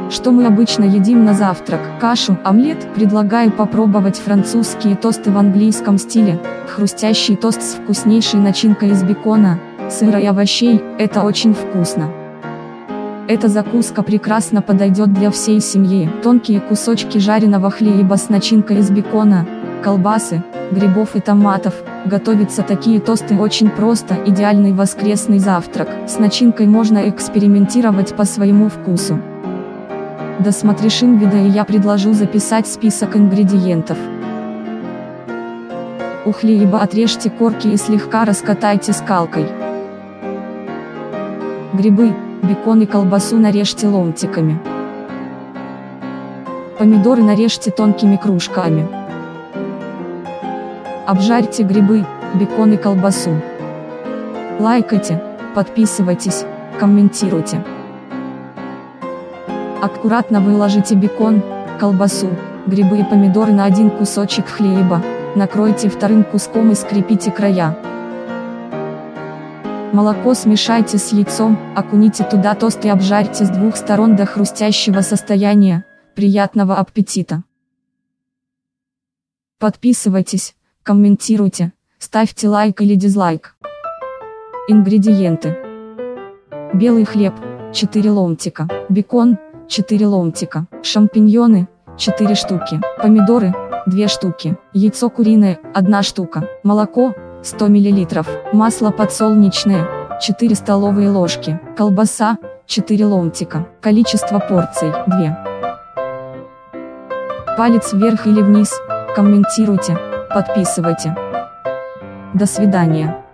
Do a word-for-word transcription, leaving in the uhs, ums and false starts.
Что мы обычно едим на завтрак? Кашу, омлет. Предлагаю попробовать французские тосты в английском стиле. Хрустящий тост с вкуснейшей начинкой из бекона, сыра и овощей – это очень вкусно. Эта закуска прекрасно подойдет для всей семьи. Тонкие кусочки жареного хлеба с начинкой из бекона, колбасы, грибов и томатов. Готовятся такие тосты очень просто, идеальный воскресный завтрак. С начинкой можно экспериментировать по своему вкусу. Досмотришь видео и я предложу записать список ингредиентов. У хлеба отрежьте корки и слегка раскатайте скалкой. Грибы, бекон и колбасу нарежьте ломтиками. Помидоры нарежьте тонкими кружками. Обжарьте грибы, бекон и колбасу. Лайкайте, подписывайтесь, комментируйте. Аккуратно выложите бекон, колбасу, грибы и помидоры на один кусочек хлеба, накройте вторым куском и скрепите края. Молоко смешайте с яйцом, окуните туда тост и обжарьте с двух сторон до хрустящего состояния. Приятного аппетита! Подписывайтесь, комментируйте, ставьте лайк или дизлайк. Ингредиенты. Белый хлеб, четыре ломтика, бекон, четыре ломтика, шампиньоны, четыре штуки, помидоры, две штуки, яйцо куриное, одна штука, молоко, сто миллилитров, масло подсолнечное, четыре столовые ложки, колбаса, четыре ломтика, количество порций, две. Палец вверх или вниз, комментируйте, подписывайте. До свидания.